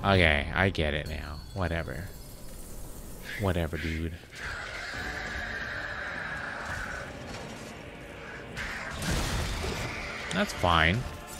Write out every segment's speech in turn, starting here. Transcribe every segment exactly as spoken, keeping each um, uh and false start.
Okay, I get it now. Whatever. Whatever, dude. That's fine.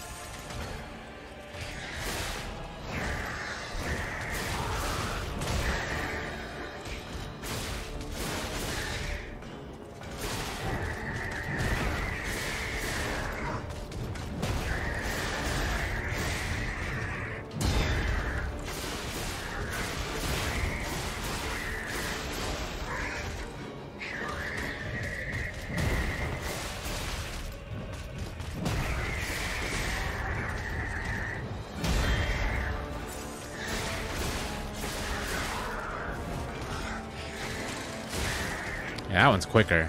Yeah, that one's quicker.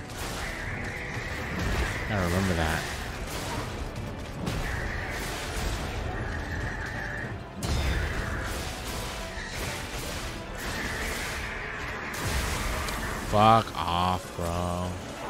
I remember that. Fuck off, bro.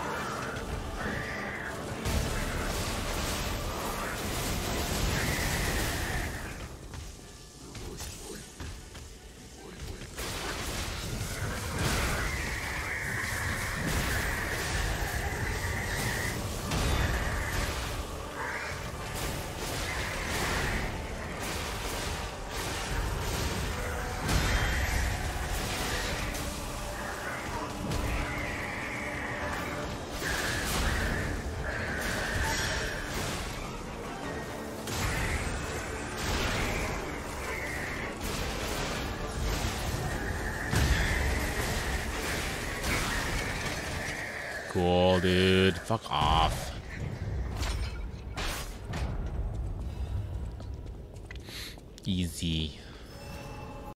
Cool, dude. Fuck off. Easy.